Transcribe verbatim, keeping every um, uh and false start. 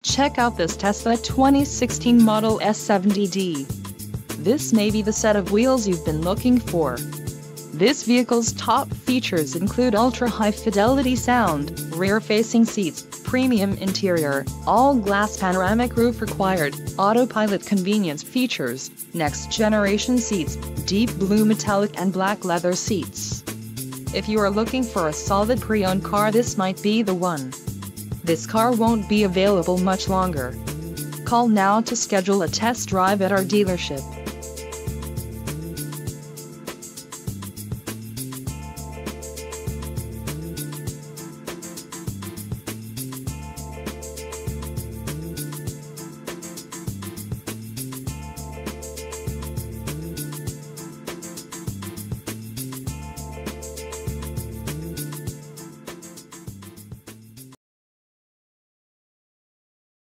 Check out this Tesla twenty sixteen Model S seventy D. This may be the set of wheels you've been looking for. This vehicle's top features include ultra-high fidelity sound, rear-facing seats, premium interior, all-glass panoramic roof required, autopilot convenience features, next-generation seats, deep blue metallic and black leather seats. If you are looking for a solid pre-owned car, this might be the one. This car won't be available much longer. Call now to schedule a test drive at our dealership.